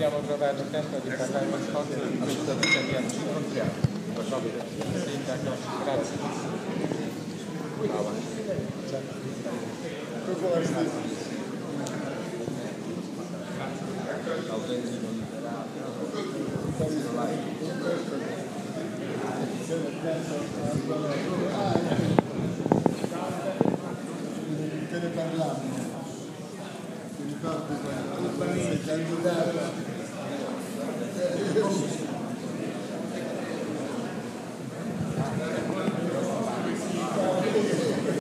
abbiamo trovato il tempo di parlare uno sponsor di questa tuttavia ci incontriamo. Sindaco, grazie. Te ne parliamo, ti ricordi quando sei candidato?